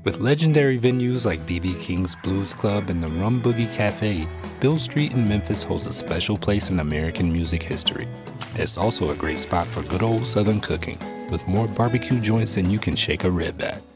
With legendary venues like B.B. King's Blues Club and the Rum Boogie Cafe, Beale Street in Memphis holds a special place in American music history. It's also a great spot for good old Southern cooking, with more barbecue joints than you can shake a rib at.